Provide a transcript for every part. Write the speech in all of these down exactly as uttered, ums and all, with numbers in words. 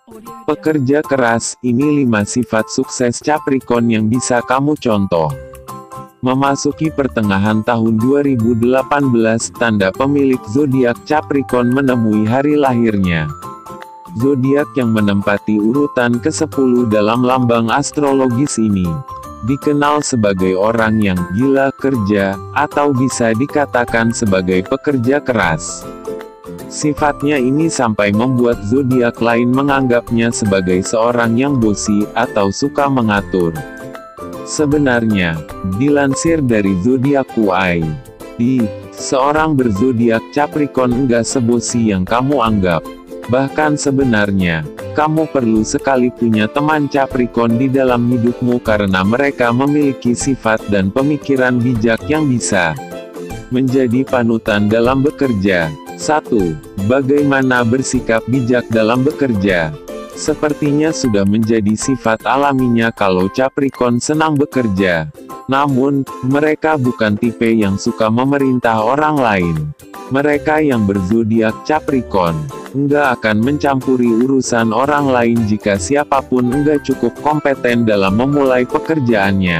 Pekerja keras, ini lima sifat sukses Capricorn yang bisa kamu contoh. Memasuki pertengahan tahun dua ribu delapan belas, tanda pemilik zodiak Capricorn menemui hari lahirnya. Zodiak yang menempati urutan kesepuluh dalam lambang astrologis ini dikenal sebagai orang yang gila kerja, atau bisa dikatakan sebagai pekerja keras. Sifatnya ini sampai membuat zodiak lain menganggapnya sebagai seorang yang bosi, atau suka mengatur. Sebenarnya, dilansir dari zodiak Q I D, seorang berzodiak Capricorn enggak sebosi yang kamu anggap. Bahkan sebenarnya, kamu perlu sekali punya teman Capricorn di dalam hidupmu karena mereka memiliki sifat dan pemikiran bijak yang bisa menjadi panutan dalam bekerja. satu. Bagaimana bersikap bijak dalam bekerja? Sepertinya sudah menjadi sifat alaminya kalau Capricorn senang bekerja. Namun, mereka bukan tipe yang suka memerintah orang lain. Mereka yang berzodiak Capricorn enggak akan mencampuri urusan orang lain jika siapapun enggak cukup kompeten dalam memulai pekerjaannya.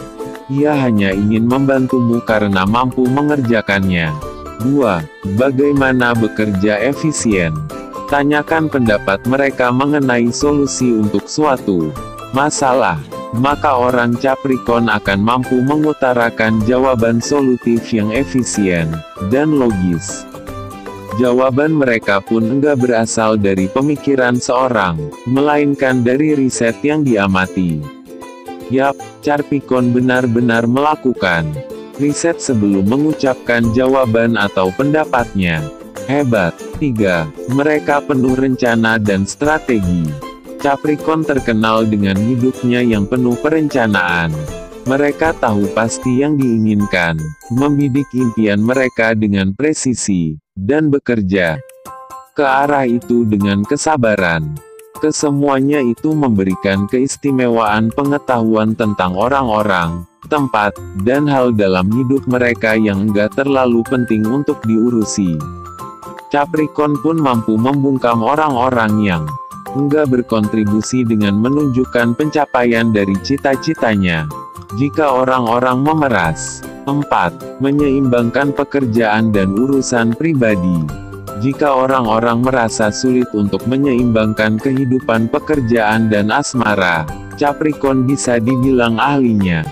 Ia hanya ingin membantumu karena mampu mengerjakannya. dua. Bagaimana bekerja efisien? Tanyakan pendapat mereka mengenai solusi untuk suatu masalah. Maka orang Capricorn akan mampu mengutarakan jawaban solutif yang efisien dan logis. Jawaban mereka pun enggak berasal dari pemikiran seorang, melainkan dari riset yang diamati. Yap, Capricorn benar-benar melakukan riset sebelum mengucapkan jawaban atau pendapatnya. Hebat. tiga. Mereka penuh rencana dan strategi. Capricorn terkenal dengan hidupnya yang penuh perencanaan. Mereka tahu pasti yang diinginkan, membidik impian mereka dengan presisi, dan bekerja ke arah itu dengan kesabaran. Kesemuanya itu memberikan keistimewaan pengetahuan tentang orang-orang, tempat, dan hal dalam hidup mereka yang enggak terlalu penting untuk diurusi. Capricorn pun mampu membungkam orang-orang yang enggak berkontribusi dengan menunjukkan pencapaian dari cita-citanya. Jika orang-orang memeras. empat. Menyeimbangkan pekerjaan dan urusan pribadi. Jika orang-orang merasa sulit untuk menyeimbangkan kehidupan pekerjaan dan asmara, Capricorn bisa dibilang ahlinya.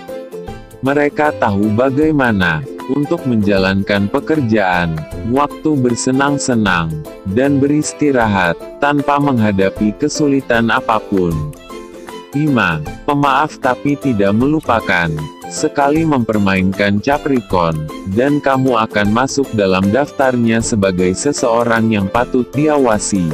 Mereka tahu bagaimana untuk menjalankan pekerjaan, waktu bersenang-senang, dan beristirahat, tanpa menghadapi kesulitan apapun. lima. Pemaaf tapi tidak melupakan. Sekali mempermainkan Capricorn, dan kamu akan masuk dalam daftarnya sebagai seseorang yang patut diawasi.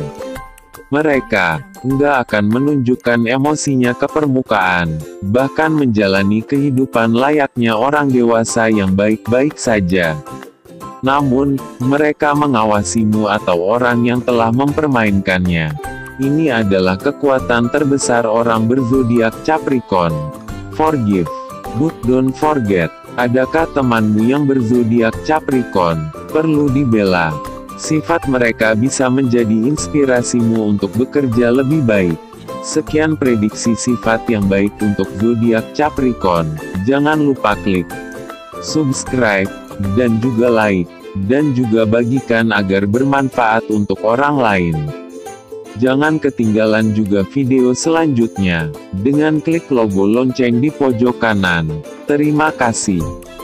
Mereka enggak akan menunjukkan emosinya ke permukaan, bahkan menjalani kehidupan layaknya orang dewasa yang baik-baik saja. Namun, mereka mengawasimu atau orang yang telah mempermainkannya. Ini adalah kekuatan terbesar orang berzodiak Capricorn. Forgive, but don't forget. Adakah temanmu yang berzodiak Capricorn perlu dibela? Sifat mereka bisa menjadi inspirasimu untuk bekerja lebih baik. Sekian prediksi sifat yang baik untuk zodiak Capricorn. Jangan lupa klik subscribe, dan juga like, dan juga bagikan agar bermanfaat untuk orang lain. Jangan ketinggalan juga video selanjutnya, dengan klik logo lonceng di pojok kanan. Terima kasih.